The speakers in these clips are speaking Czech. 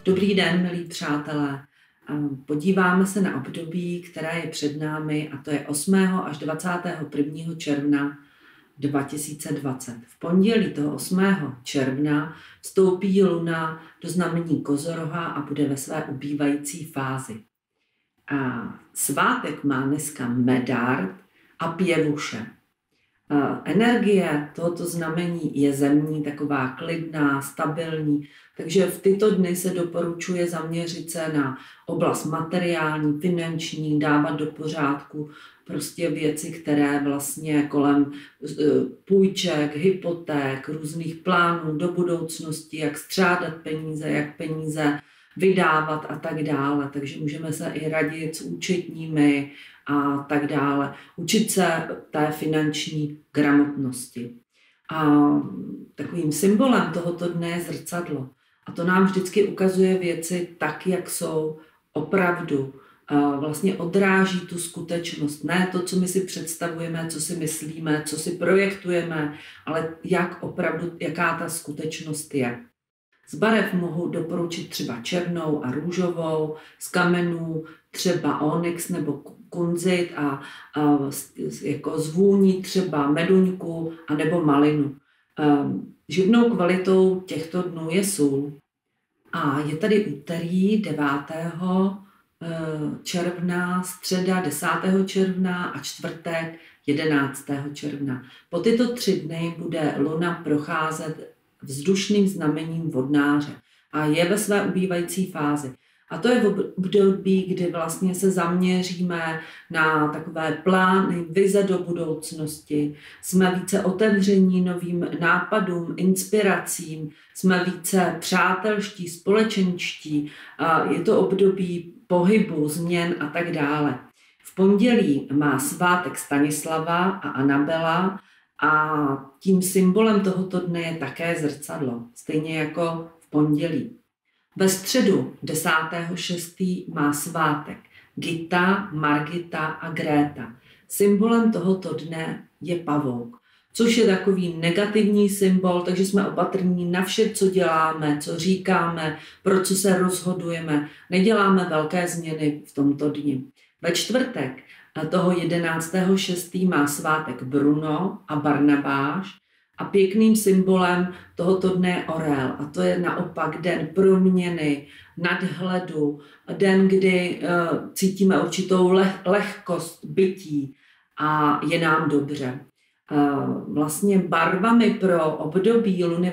Dobrý den, milí přátelé. Podíváme se na období, které je před námi, a to je 8. až 21. června 2020. V pondělí toho 8. června vstoupí Luna do znamení Kozoroha a bude ve své ubývající fázi. A svátek má dneska Medard a Pěvuše. Energie tohoto znamení je zemní, taková klidná, stabilní, takže v tyto dny se doporučuje zaměřit se na oblast materiální, finanční, dávat do pořádku prostě věci, které vlastně kolem půjček, hypoték, různých plánů do budoucnosti, jak střádat peníze, jak peníze vydávat a tak dále. Takže můžeme se i radit s účetními a tak dále. Učit se té finanční gramotnosti. A takovým symbolem tohoto dne je zrcadlo. A to nám vždycky ukazuje věci tak, jak jsou opravdu. Vlastně odráží tu skutečnost. Ne to, co my si představujeme, co si myslíme, co si projektujeme, ale jak opravdu, jaká ta skutečnost je. Z barev mohu doporučit třeba černou a růžovou, z kamenů třeba onyx nebo kunzit a jako z vůní třeba meduňku a nebo malinu. Živnou kvalitou těchto dnů je sůl. A je tady úterý 9. června, středa 10. června a čtvrtek 11. června. Po tyto 3 dny bude Luna procházet vzdušným znamením vodnáře a je ve své ubývající fázi. A to je v období, kdy vlastně se zaměříme na takové plány, vize do budoucnosti. Jsme více otevření novým nápadům, inspiracím, jsme více přátelští, společenští. Je to období pohybu, změn a tak dále. V pondělí má svátek Stanislava a Anabela a tím symbolem tohoto dne je také zrcadlo, stejně jako v pondělí. Ve středu 10.6. má svátek Gita, Margita a Gréta. Symbolem tohoto dne je pavouk, což je takový negativní symbol, takže jsme opatrní na vše, co děláme, co říkáme, pro co se rozhodujeme. Neděláme velké změny v tomto dni. Ve čtvrtek toho 11.6. má svátek Bruno a Barnabáš. A pěkným symbolem tohoto dne je orel. A to je naopak den proměny, nadhledu, den, kdy cítíme určitou lehkost bytí a je nám dobře. Vlastně barvami pro období Luny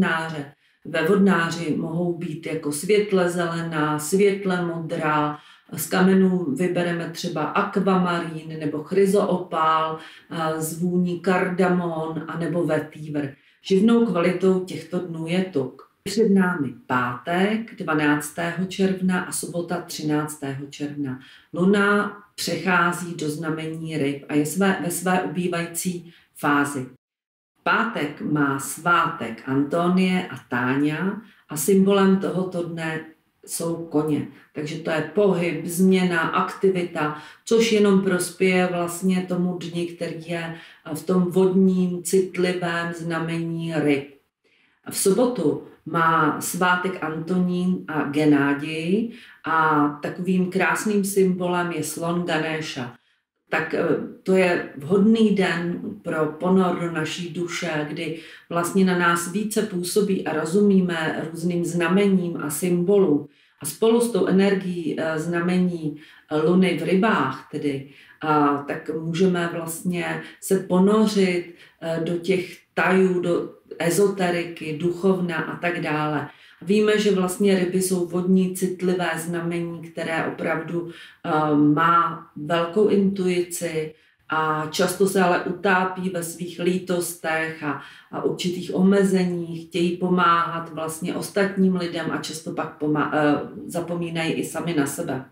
ve vodnáři mohou být jako světle zelená, světle modrá. Z kamenů vybereme třeba akvamarín nebo chryzoopál, z vůní kardamon a nebo vetiver. Živnou kvalitou těchto dnů je tuk. Před námi pátek 12. června a sobota 13. června. Luna přechází do znamení ryb a je ve své ubývající fázi. Pátek má svátek Antonie a Táňa a symbolem tohoto dne jsou koně. Takže to je pohyb, změna, aktivita, což jenom prospěje vlastně tomu dni, který je v tom vodním, citlivém znamení ryb. V sobotu má svátek Antonín a Genáděj a takovým krásným symbolem je slon Ganéša. Tak to je vhodný den pro ponor do naší duše, kdy vlastně na nás více působí a rozumíme různým znamením a symbolům. A spolu s tou energií znamení Luny v rybách tak můžeme vlastně se ponořit do těch tajů, do ezoteriky, duchovna a tak dále. Víme, že vlastně ryby jsou vodní, citlivé znamení, které opravdu má velkou intuici a často se ale utápí ve svých lítostech a určitých omezeních, chtějí pomáhat vlastně ostatním lidem a často pak zapomínají i sami na sebe.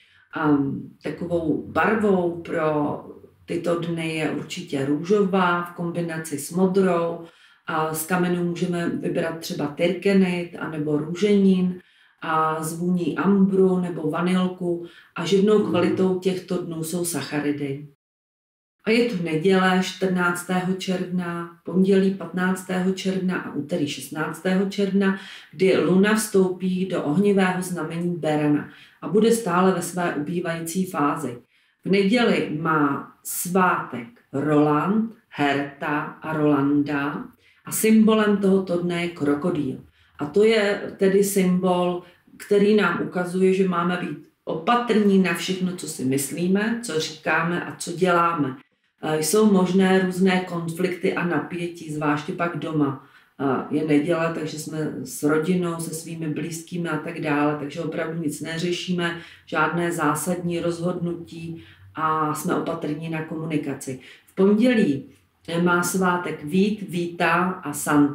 Takovou barvou pro tyto dny je určitě růžová v kombinaci s modrou. A z kamenů můžeme vybrat třeba tyrkenit anebo růženin a z vůní ambru nebo vanilku a živnou kvalitou těchto dnů jsou sacharidy. A je tu neděle 14. června, pondělí 15. června a úterý 16. června, kdy Luna vstoupí do ohnivého znamení Berana a bude stále ve své ubývající fázi. V neděli má svátek Roland, Herta a Rolanda a symbolem tohoto dne je krokodýl. A to je tedy symbol, který nám ukazuje, že máme být opatrní na všechno, co si myslíme, co říkáme a co děláme. Jsou možné různé konflikty a napětí, zvláště pak doma. Je neděle, takže jsme s rodinou, se svými blízkými a tak dále, takže opravdu nic neřešíme, žádné zásadní rozhodnutí a jsme opatrní na komunikaci. V pondělí má svátek Vít, Víta a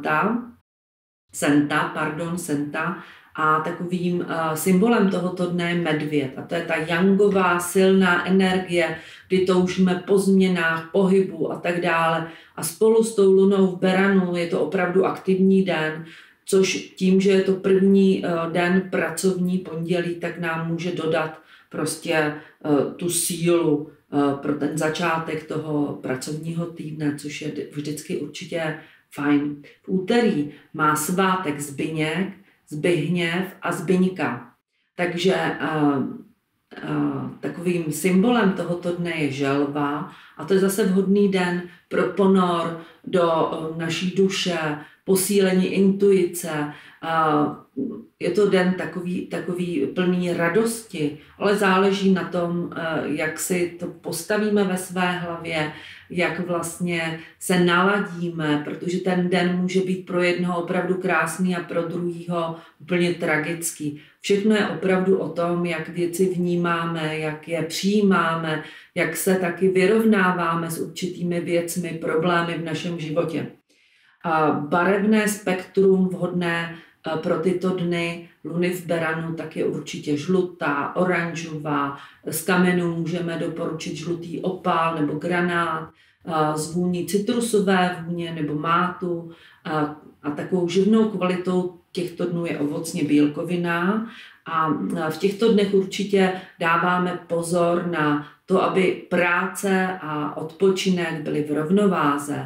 Senta. A takovým symbolem tohoto dne je medvěd. A to je ta yangová silná energie, kdy toužíme po změnách, pohybu a tak dále. A spolu s tou lunou v Beranu je to opravdu aktivní den, což tím, že je to první den pracovní pondělí, tak nám může dodat prostě tu sílu pro ten začátek toho pracovního týdne, což je vždycky určitě fajn. V úterý má svátek Zbigněv a Zbyňka. Takže takovým symbolem tohoto dne je želva a to je zase vhodný den pro ponor do naší duše, posílení intuice. Je to den takový plný radosti, ale záleží na tom, jak si to postavíme ve své hlavě, jak vlastně se naladíme, protože ten den může být pro jednoho opravdu krásný a pro druhýho úplně tragický. Všechno je opravdu o tom, jak věci vnímáme, jak je přijímáme, jak se taky vyrovnáváme s určitými věcmi, problémy v našem životě. Barevné spektrum vhodné pro tyto dny luny v Beranu tak je určitě žlutá, oranžová, z kamenů můžeme doporučit žlutý opál nebo granát, z vůní citrusové vůně nebo mátu a takovou živnou kvalitou těchto dnů je ovocně bílkovina a v těchto dnech určitě dáváme pozor na to, aby práce a odpočinek byly v rovnováze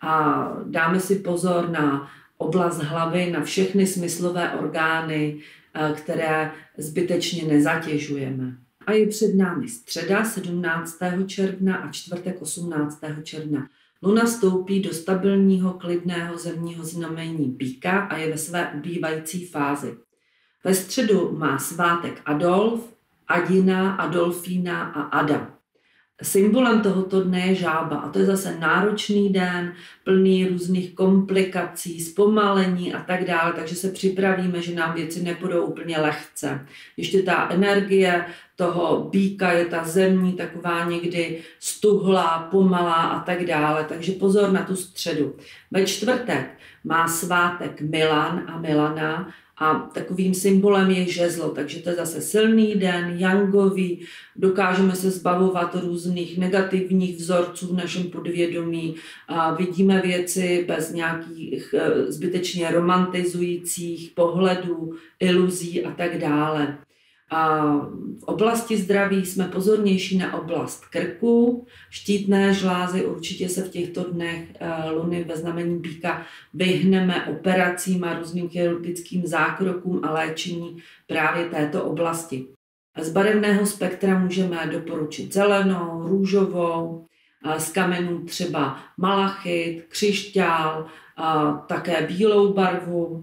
a dáme si pozor na oblast hlavy, na všechny smyslové orgány, které zbytečně nezatěžujeme. A je před námi středa 17. června a čtvrtek 18. června. Luna stoupí do stabilního, klidného zemního znamení Býka a je ve své ubývající fázi. Ve středu má svátek Adolf, Adina, Adolfína a Ada. Symbolem tohoto dne je žába a to je zase náročný den, plný různých komplikací, zpomalení a tak dále, takže se připravíme, že nám věci nepůjdou úplně lehce. Ještě ta energie toho býka je ta zemní, taková někdy stuhlá, pomalá a tak dále, takže pozor na tu středu. Ve čtvrtek má svátek Milan a Milana, a takovým symbolem je žezlo, takže to je zase silný den, yangový, dokážeme se zbavovat různých negativních vzorců v našem podvědomí, a vidíme věci bez nějakých zbytečně romantizujících pohledů, iluzí a tak dále. A v oblasti zdraví jsme pozornější na oblast krku, štítné žlázy, určitě se v těchto dnech luny ve znamení Býka vyhneme operacím a různým chirurgickým zákrokům a léčení právě této oblasti. Z barevného spektra můžeme doporučit zelenou, růžovou, z kamenů třeba malachit, křišťál, také bílou barvu,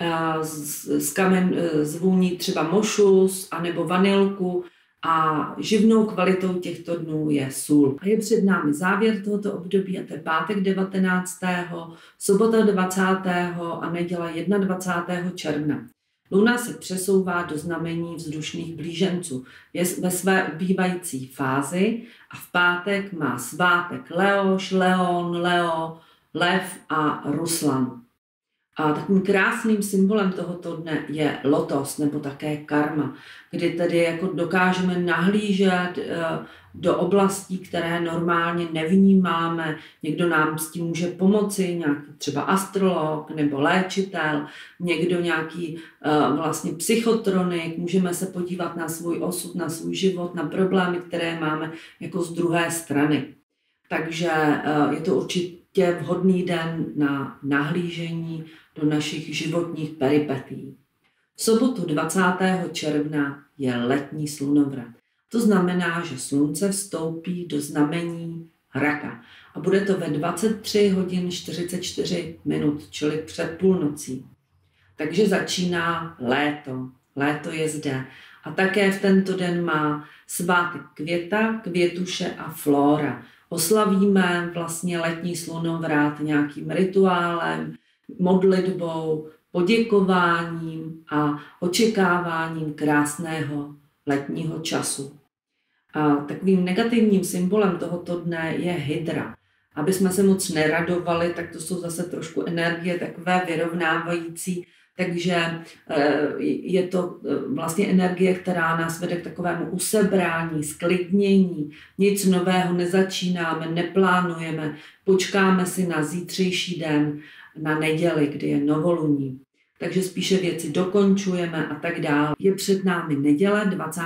z vůní třeba mošus anebo vanilku a živnou kvalitou těchto dnů je sůl. A je před námi závěr tohoto období a to je pátek 19., sobota 20. a neděle 21. června. Luna se přesouvá do znamení vzdušných blíženců. Je ve své ubývající fázi a v pátek má svátek Leoš, Leon, Leo, Lev a Ruslan. A takovým krásným symbolem tohoto dne je lotos nebo také karma, kdy tedy jako dokážeme nahlížet do oblastí, které normálně nevnímáme. Někdo nám s tím může pomoci, nějaký třeba astrolog nebo léčitel, někdo nějaký vlastně psychotronik, můžeme se podívat na svůj osud, na svůj život, na problémy, které máme jako z druhé strany. Takže je to určitě vhodný den na nahlížení do našich životních peripetí. V sobotu 20. června je letní slunovrat. To znamená, že slunce vstoupí do znamení Raka a bude to ve 23 hodin 44 minut, čili před půlnocí. Takže začíná léto. Léto je zde. A také v tento den má svátek Květa, Květuše a Flóra. Oslavíme vlastně letní slunovrat nějakým rituálem, modlitbou, poděkováním a očekáváním krásného letního času. A takovým negativním symbolem tohoto dne je hydra. Aby jsme se moc neradovali, tak to jsou zase trošku energie takové vyrovnávající, takže je to vlastně energie, která nás vede k takovému usebrání, sklidnění. Nic nového nezačínáme, neplánujeme, počkáme si na zítřejší den, na neděli, kdy je novoluní. Takže spíše věci dokončujeme a tak dále. Je před námi neděle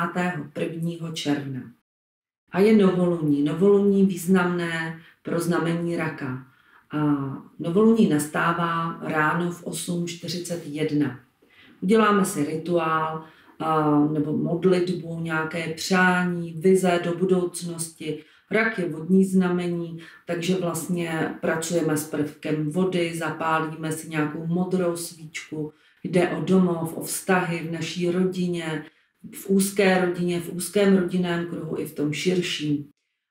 21. června. A je novoluní. Novoluní významné pro znamení Raka. A novoluní nastává ráno v 8:41. Uděláme si rituál nebo modlitbu, nějaké přání, vize do budoucnosti. Rak je vodní znamení, takže vlastně pracujeme s prvkem vody, zapálíme si nějakou modrou svíčku, jde o domov, o vztahy v naší rodině, v úzké rodině, v úzkém rodinném kruhu i v tom širším.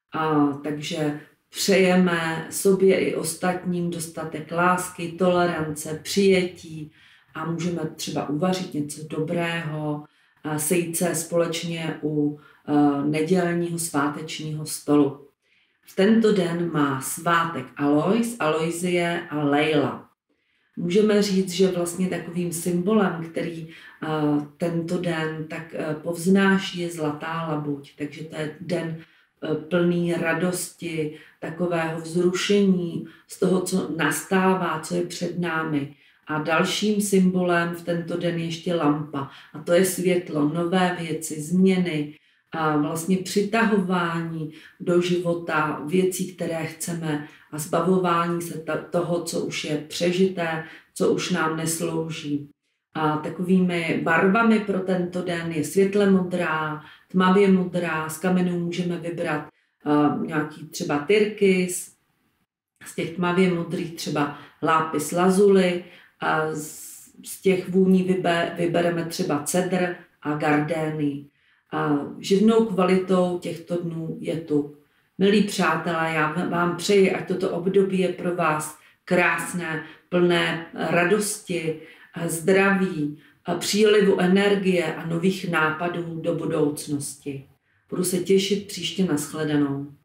Takže přejeme sobě i ostatním dostatek lásky, tolerance, přijetí a můžeme třeba uvařit něco dobrého, sejít se společně u nedělního svátečního stolu. V tento den má svátek Alois, Aloisie a Leila. Můžeme říct, že vlastně takovým symbolem, který tento den tak povznáší, je zlatá labuť. Takže to je den plný radosti, takového vzrušení z toho, co nastává, co je před námi. A dalším symbolem v tento den je ještě lampa. A to je světlo, nové věci, změny, a vlastně přitahování do života věcí, které chceme a zbavování se toho, co už je přežité, co už nám neslouží. A takovými barvami pro tento den je světle modrá, tmavě modrá, z kamenů můžeme vybrat nějaký třeba tyrkys, z těch tmavě modrých třeba lápis lazuli, a z těch vůní vybereme třeba cedr a gardény. A živnou kvalitou těchto dnů je tuk. Milí přátelé, já vám přeji, ať toto období je pro vás krásné, plné radosti, zdraví, přílivu energie a nových nápadů do budoucnosti. Budu se těšit příště na shledanou.